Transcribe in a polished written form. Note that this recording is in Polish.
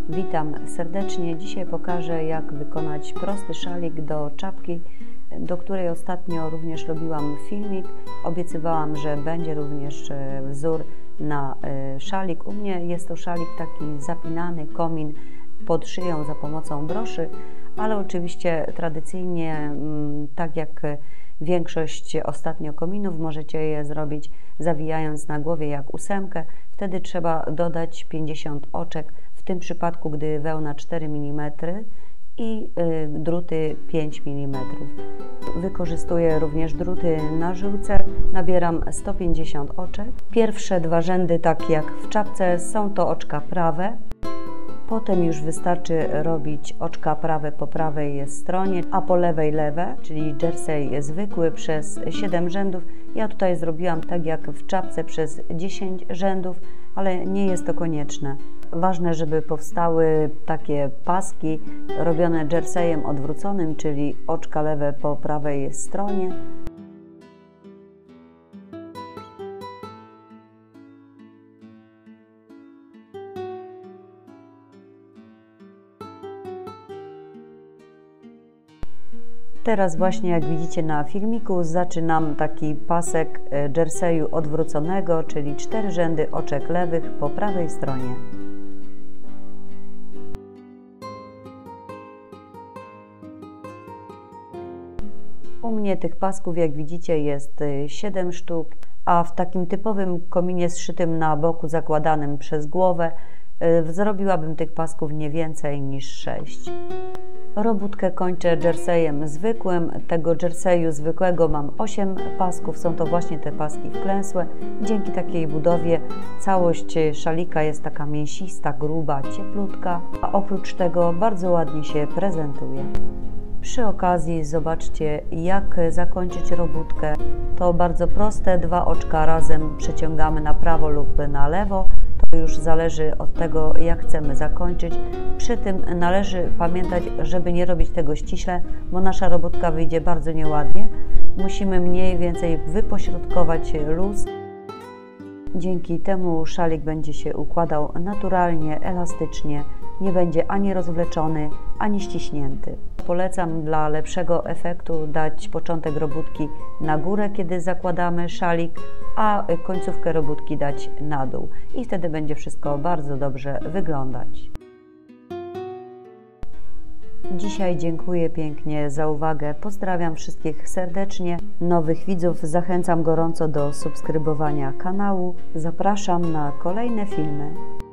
Witam serdecznie. Dzisiaj pokażę, jak wykonać prosty szalik do czapki, do której ostatnio również robiłam filmik. Obiecywałam, że będzie również wzór na szalik. U mnie jest to szalik taki zapinany, komin pod szyją za pomocą broszy, ale oczywiście tradycyjnie, tak jak większość ostatnio kominów, możecie je zrobić zawijając na głowie jak ósemkę. Wtedy trzeba dodać 50 oczek, w tym przypadku, gdy wełna 4 mm i druty 5 mm. Wykorzystuję również druty na żyłce, nabieram 150 oczek. Pierwsze dwa rzędy, tak jak w czapce, są to oczka prawe. Potem już wystarczy robić oczka prawe po prawej stronie, a po lewej lewe, czyli jersey zwykły przez 7 rzędów. Ja tutaj zrobiłam tak jak w czapce przez 10 rzędów, ale nie jest to konieczne. Ważne, żeby powstały takie paski robione jerseyem odwróconym, czyli oczka lewe po prawej stronie. Teraz właśnie, jak widzicie na filmiku, zaczynam taki pasek jerseyu odwróconego, czyli 4 rzędy oczek lewych po prawej stronie. U mnie tych pasków, jak widzicie, jest 7 sztuk, a w takim typowym kominie zszytym na boku, zakładanym przez głowę, zrobiłabym tych pasków nie więcej niż 6. Robótkę kończę jerseyem zwykłym. Tego jerseyu zwykłego mam 8 pasków, są to właśnie te paski wklęsłe. Dzięki takiej budowie całość szalika jest taka mięsista, gruba, cieplutka, a oprócz tego bardzo ładnie się prezentuje. Przy okazji zobaczcie, jak zakończyć robótkę. To bardzo proste, 2 oczka razem przeciągamy na prawo lub na lewo. To już zależy od tego, jak chcemy zakończyć. Przy tym należy pamiętać, żeby nie robić tego ściśle, bo nasza robótka wyjdzie bardzo nieładnie. Musimy mniej więcej wypośrodkować luz. Dzięki temu szalik będzie się układał naturalnie, elastycznie. Nie będzie ani rozwleczony, ani ściśnięty. Polecam dla lepszego efektu dać początek robótki na górę, kiedy zakładamy szalik, a końcówkę robótki dać na dół. I wtedy będzie wszystko bardzo dobrze wyglądać. Dzisiaj dziękuję pięknie za uwagę. Pozdrawiam wszystkich serdecznie. Nowych widzów zachęcam gorąco do subskrybowania kanału. Zapraszam na kolejne filmy.